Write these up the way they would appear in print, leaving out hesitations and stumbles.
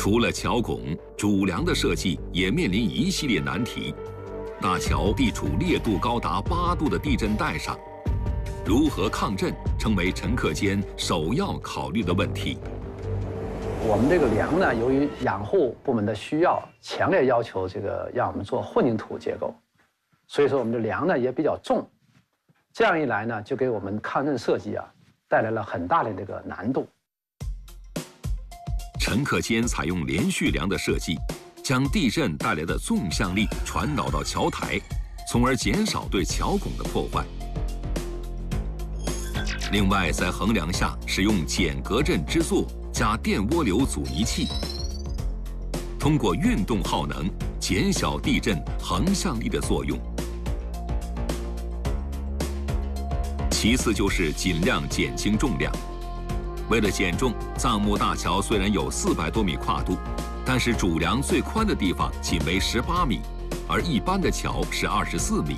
除了桥拱，主梁的设计也面临一系列难题。大桥地处烈度高达8度的地震带上，如何抗震成为陈克坚首要考虑的问题。 我们这个梁呢，由于养护部门的需要，强烈要求让我们做混凝土结构，所以说我们的梁呢也比较重。这样一来呢，就给我们抗震设计带来了很大的难度。 陈克坚采用连续梁的设计，将地震带来的纵向力传导到桥台，从而减少对桥拱的破坏。另外，在横梁下使用减隔震支座加电涡流阻尼器，通过运动耗能减小地震横向力的作用。其次就是尽量减轻重量。为了减重，藏木大桥虽然有400多米跨度，但是主梁最宽的地方仅为18米，而一般的桥是24米。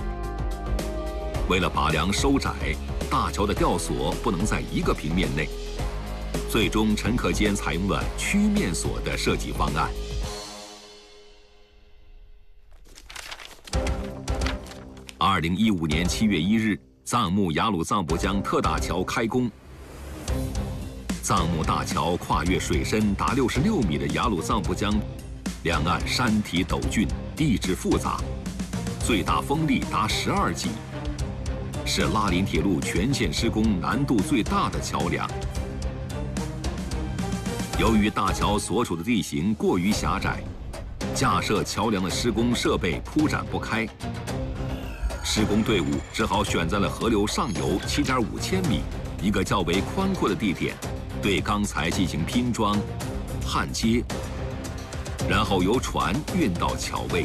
为了把梁收窄，大桥的吊索不能在一个平面内。最终，陈克坚采用了曲面索的设计方案。2015年7月1日，藏木雅鲁藏布江特大桥开工。藏木大桥跨越水深达66米的雅鲁藏布江，两岸山体陡峻，地质复杂，最大风力达12级，是拉林铁路全线施工难度最大的桥梁。由于大桥所处的地形过于狭窄，架设桥梁的施工设备铺展不开，施工队伍只好选在了河流上游7.5千米一个较为宽阔的地点，对钢材进行拼装、焊接，然后由船运到桥位。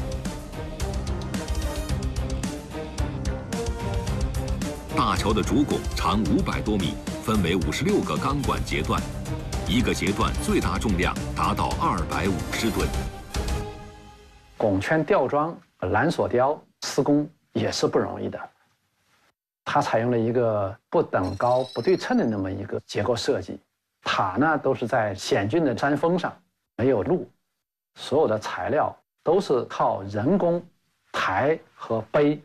大桥的主拱长500多米，分为56个钢管节段，一个节段最大重量达到250吨。 拱圈吊装、缆索雕施工也是不容易的。它采用了一个不等高、不对称的那么一个结构设计，塔呢都是在险峻的山峰上，没有路，所有的材料都是靠人工抬和背。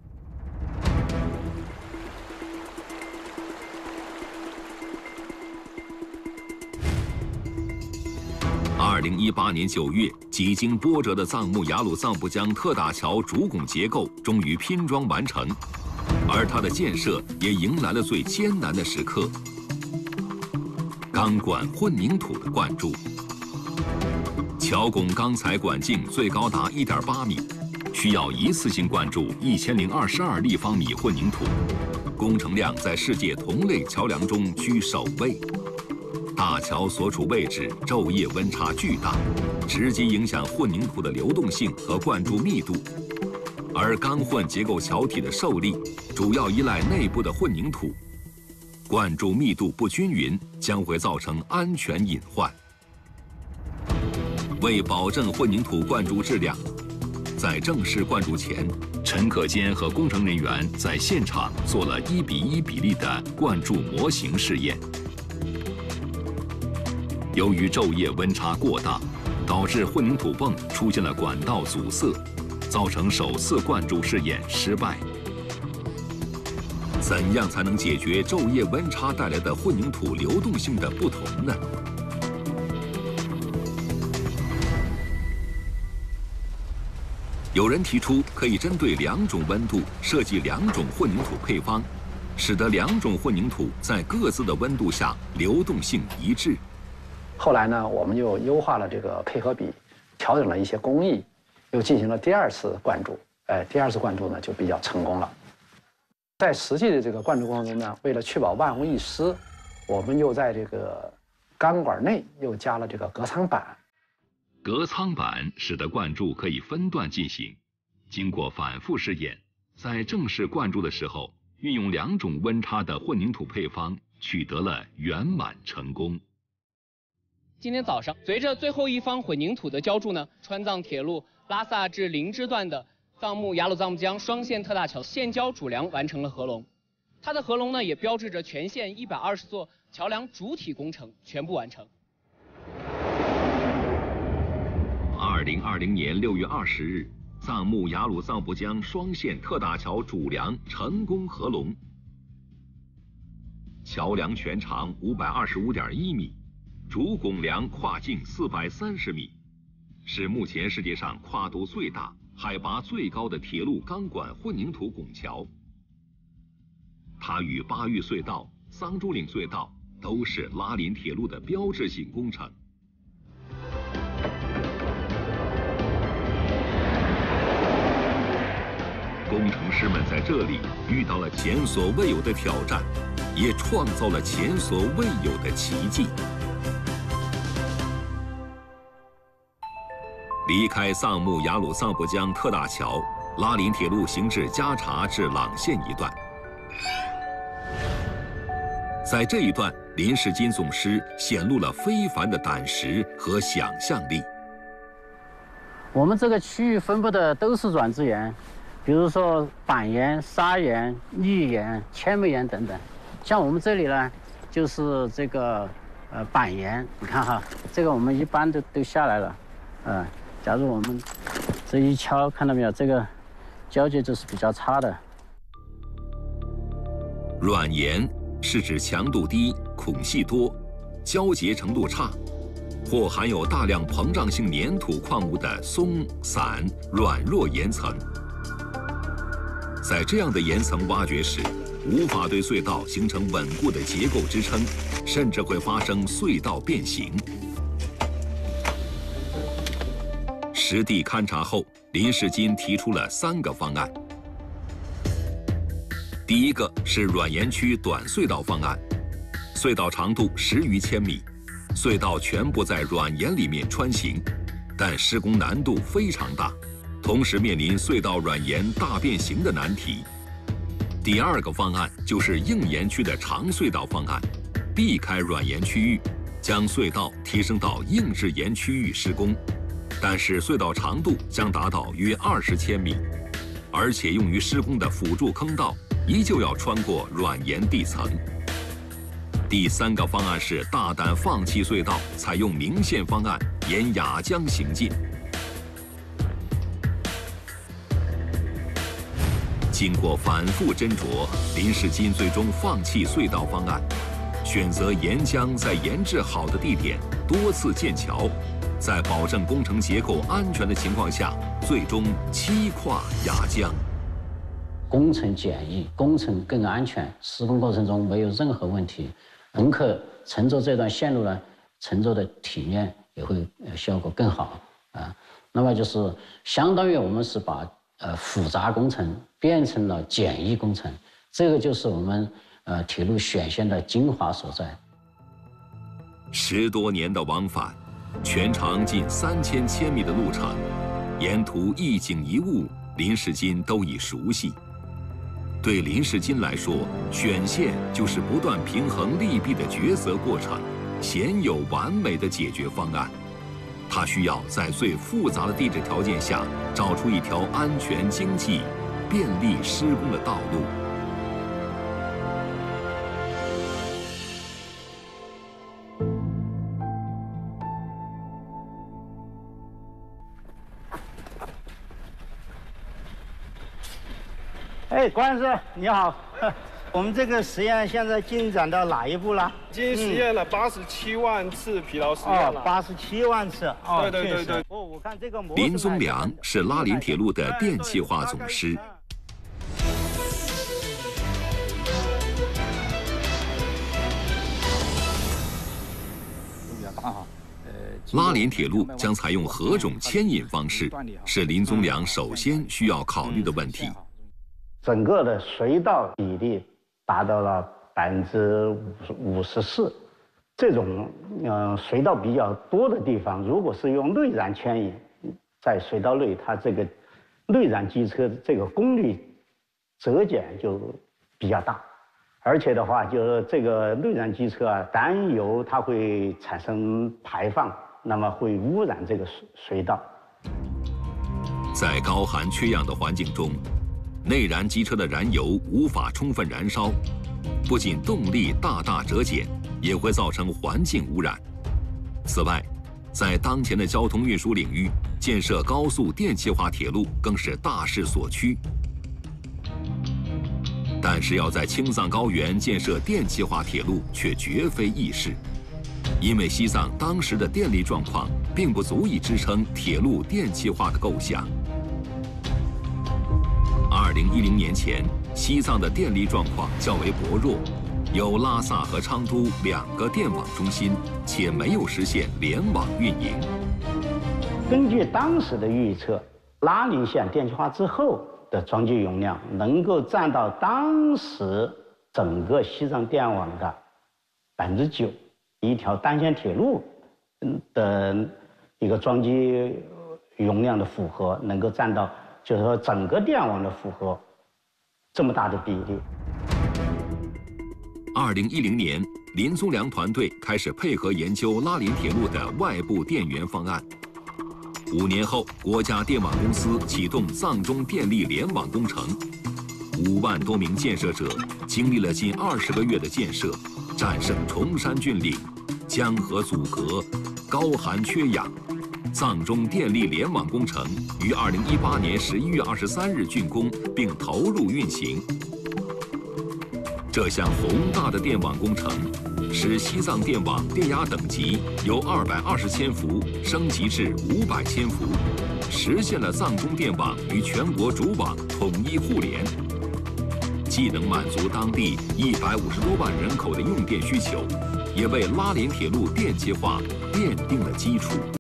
2018年9月，几经波折的藏木雅鲁藏布江特大桥主拱结构终于拼装完成。而它的建设也迎来了最艰难的时刻——钢管混凝土的灌注。桥拱钢材管径最高达1.8米，需要一次性灌注1022立方米混凝土，工程量在世界同类桥梁中居首位。大桥所处位置昼夜温差巨大，直接影响混凝土的流动性和灌注密度。而钢混结构桥体的受力主要依赖内部的混凝土，灌注密度不均匀将会造成安全隐患。为保证混凝土灌注质量，在正式灌注前，陈克坚和工程人员在现场做了1:1比例的灌注模型试验。由于昼夜温差过大，导致混凝土泵出现了管道阻塞，造成首次灌注试验失败。怎样才能解决昼夜温差带来的混凝土流动性的不同呢？有人提出可以针对2种温度设计2种混凝土配方，使得2种混凝土在各自的温度下流动性一致。 后来呢，我们又优化了这个配合比，调整了一些工艺，又进行了第2次灌注。第2次灌注呢就比较成功了。在实际的这个灌注过程中呢，为了确保万无一失，我们又在这个钢管内又加了这个隔舱板。 隔舱板使得灌注可以分段进行。经过反复试验，在正式灌注的时候，运用2种温差的混凝土配方，取得了圆满成功。 今天早上，随着最后一方混凝土的浇筑呢，川藏铁路拉萨至林芝段的藏木雅鲁藏布江双线特大桥现浇主梁完成了合龙。它的合龙呢，也标志着全线120座桥梁主体工程全部完成。 2020年6月20日，藏木雅鲁藏布江双线特大桥主梁成功合龙。桥梁全长525.1米，主拱梁跨径430米，是目前世界上跨度最大、海拔最高的铁路钢管混凝土拱桥。它与巴育隧道、桑珠岭隧道都是拉林铁路的标志性工程。工程师们在这里遇到了前所未有的挑战，也创造了前所未有的奇迹。离开藏木雅鲁藏布江特大桥，拉林铁路行至加查至朗县一段。在这一段，林世金总师显露了非凡的胆识和想象力。 我们这个区域分布的都是软质岩。比如说板岩、砂岩、砾岩、千枚岩等等，像我们这里呢，就是这个板岩，你看哈，这个我们一般都下来了，假如我们这一敲，看到没有，这个交界就是比较差的。 软岩是指强度低、孔隙多、交结程度差，或含有大量膨胀性粘土矿物的松散软弱岩层。在这样的岩层挖掘时，无法对隧道形成稳固的结构支撑，甚至会发生隧道变形。实地勘察后，林世金提出了3个方案。第一个是软岩区短隧道方案，隧道长度10余千米，隧道全部在软岩里面穿行，但施工难度非常大。同时面临隧道软岩大变形的难题。第2个方案就是硬岩区的长隧道方案，避开软岩区域，将隧道提升到硬质岩区域施工，但是隧道长度将达到约20千米，而且用于施工的辅助坑道依旧要穿过软岩地层。第3个方案是大胆放弃隧道，采用明线方案，沿雅江行进。经过反复斟酌，林世金最终放弃隧道方案，选择沿江在研制好的地点多次建桥，在保证工程结构安全的情况下，最终七跨雅江。 工程简易，工程更安全，施工过程中没有任何问题，乘客乘坐这段线路呢，乘坐的体验也会效果更好啊。那么就是相当于我们是把复杂工程变成了简易工程，这个就是我们铁路选线的精华所在。 10多年的往返，全长近3000千米的路程，沿途一景一物，林世金都已熟悉。对林世金来说，选线就是不断平衡利弊的抉择过程，鲜有完美的解决方案。他需要在最复杂的地质条件下，找出一条安全、经济、便利施工的道路。 哎，关师你好，我们这个实验现在进展到哪一步了？ 已经实验了87万次疲劳实验了。 87万次。 哦，对。 我看这个模式。 林宗良是拉林铁路的电气化总师。拉林铁路将采用何种牵引方式，是林宗良首先需要考虑的问题。 整个的隧道比例达到了54%，这种隧道比较多的地方，如果是用内燃牵引，在隧道内，它这个内燃机车这个功率折减就比较大，而且的话，就是这个内燃机车啊，担忧它会产生排放，那么会污染这个隧道。 在高寒缺氧的环境中，内燃机车的燃油无法充分燃烧，不仅动力大大折减，也会造成环境污染。此外，在当前的交通运输领域， 建设高速电气化铁路更是大势所趋。但是要在青藏高原建设电气化铁路却绝非易事，因为西藏当时的电力状况并不足以支撑铁路电气化的构想。2010年前，西藏的电力状况较为薄弱，有拉萨和昌都2个电网中心，且没有实现联网运营。 根据当时的预测，拉林线电气化之后的装机容量能够占到当时整个西藏电网的9%，一条单线铁路的一个装机容量的负荷能够占到，就是说整个电网的负荷这么大的比例。 2010年，林宗良团队开始配合研究拉林铁路的外部电源方案。5年后，国家电网公司启动藏中电力联网工程，5万多名建设者经历了近20个月的建设，战胜崇山峻岭、江河阻隔、高寒缺氧。藏中电力联网工程于2018年11月23日竣工并投入运行。这项宏大的电网工程，使西藏电网电压等级由220千伏升级至500千伏，实现了藏中电网与全国主网统一互联，既能满足当地150多万人口的用电需求，也为拉林铁路电气化奠定了基础。